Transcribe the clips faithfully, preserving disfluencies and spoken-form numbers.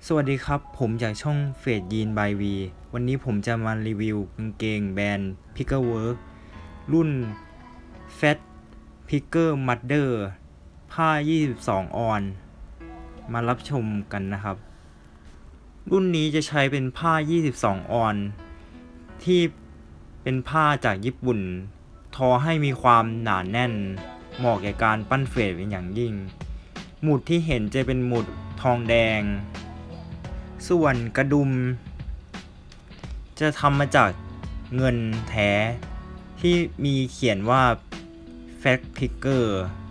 สวัสดีครับผมจากช่องเฟดยีนบายวีวันนี้ผมจะมารีวิวกางเกงแบรนด์ Pickerwork รุ่น Fat Picker Mother ผ้ายี่สิบสองออนมารับชมกันนะครับรุ่นนี้จะใช้เป็นผ้ายี่สิบสองออนที่เป็นผ้าจากญี่ปุ่นทอให้มีความหนาแน่นเหมาะแก่การปั้นเฟดเป็นอย่างยิ่งหมุดที่เห็นจะเป็นหมุดทองแดงส่วนกระดุมจะทำมาจากเงินแท้ที่มีเขียนว่า Fat Picker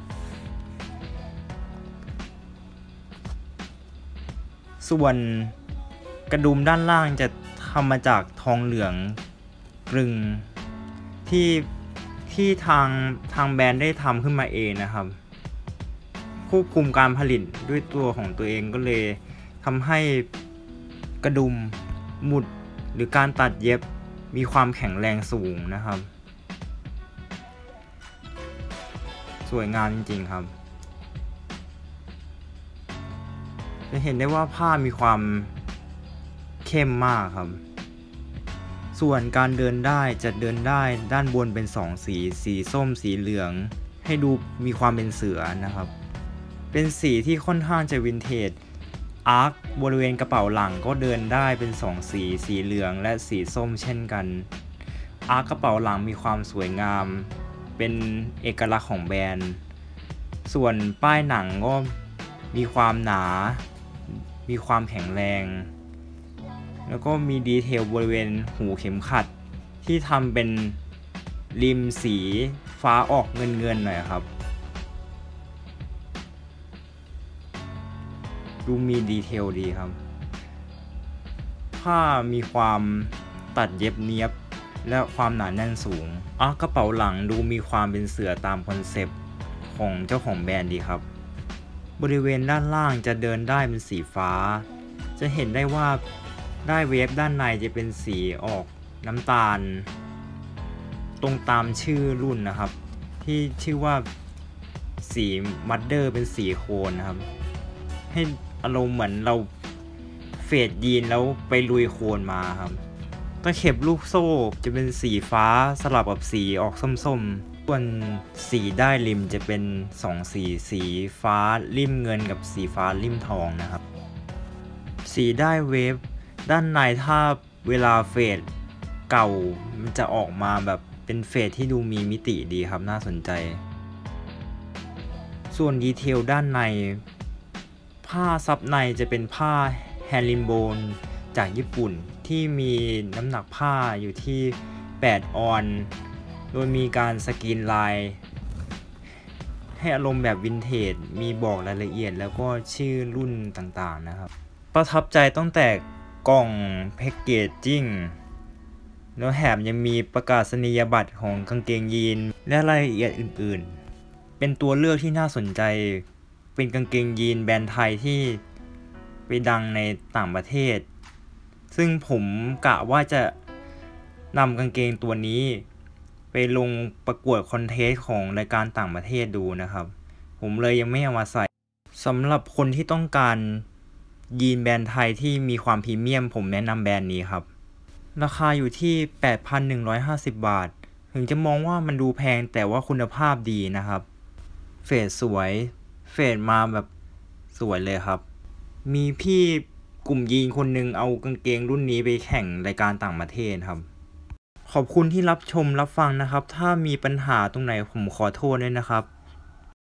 ส่วนกระดุมด้านล่างจะทำมาจากทองเหลืองกลึงที่ที่ทางทางแบรนด์ได้ทำขึ้นมาเองนะครับควบคุมการผลิตด้วยตัวของตัวเองก็เลยทำให้กระดุมหมุดหรือการตัดเย็บมีความแข็งแรงสูงนะครับสวยงามจริงๆครับจะเห็นได้ว่าผ้ามีความเข้มมากครับส่วนการเดินได้จะเดินได้ด้านบนเป็นสองสีสีส้มสีเหลืองให้ดูมีความเป็นเสือนะครับเป็นสีที่ค่อนข้างจะวินเทจอาร์คบริเวณกระเป๋าหลังก็เดินได้เป็นสองสีสีเหลืองและสีส้มเช่นกันอาร์คกระเป๋าหลังมีความสวยงามเป็นเอกลักษณ์ของแบรนด์ส่วนป้ายหนังก็มีความหนามีความแข็งแรงแล้วก็มีดีเทลบริเวณหูเข็มขัดที่ทำเป็นริมสีฟ้าออกเงินเงินหน่อยครับดูมีดีเทลดีครับผ้ามีความตัดเย็บเนียบและความหนาแน่นสูงอ่ะกระเป๋าหลังดูมีความเป็นเสือตามคอนเซปต์ของเจ้าของแบรนด์ดีครับบริเวณด้านล่างจะเดินได้เป็นสีฟ้าจะเห็นได้ว่าได้เวฟด้านในจะเป็นสีออกน้ำตาลตรงตามชื่อรุ่นนะครับที่ชื่อว่าสีมัดเดอร์เป็นสีโคนนะครับให้อารมณ์เหมือนเราเฟดยีนแล้วไปลุยโคนมาครับตะเข็บลูกโซ่จะเป็นสีฟ้าสลับกับสีออกส้มๆส่วนสีได้ริมจะเป็นสองสีสีฟ้าริมเงินกับสีฟ้าริมทองนะครับสีได้เวฟด้านในถ้าเวลาเฟดเก่ามันจะออกมาแบบเป็นเฟดที่ดูมีมิติดีครับน่าสนใจส่วนดีเทลด้านในผ้าซับในจะเป็นผ้าแฮริมโบนจากญี่ปุ่นที่มีน้ำหนักผ้าอยู่ที่แปดออนโดยมีการสกรีนลายให้อารมณ์แบบวินเทจมีบอกรายละเอียดแล้วก็ชื่อรุ่นต่างๆนะครับประทับใจตั้งแต่กล่องแพ็กเกจจิ้งแล้วแถมยังมีประกาศนียบัตรของกางเกงยีนและรายละเอียดอื่นๆเป็นตัวเลือกที่น่าสนใจเป็นกางเกงยีนแบรนด์ไทยที่ไปดังในต่างประเทศซึ่งผมกะว่าจะนำกางเกงตัวนี้ไปลงประกวดคอนเทสต์ของรายการต่างประเทศดูนะครับผมเลยยังไม่เอามาใส่สำหรับคนที่ต้องการยีนแบรนด์ไทยที่มีความพรีเมียมผมแนะนำแบรนด์นี้ครับราคาอยู่ที่ แปดพันหนึ่งร้อยห้าสิบ บาทถึงจะมองว่ามันดูแพงแต่ว่าคุณภาพดีนะครับเฟดสวยเฟดมาแบบสวยเลยครับมีพี่กลุ่มยีนคนหนึ่งเอากางเกงรุ่นนี้ไปแข่งรายการต่างประเทศครับขอบคุณที่รับชมรับฟังนะครับถ้ามีปัญหาตรงไหนผมขอโทษด้วยนะครับ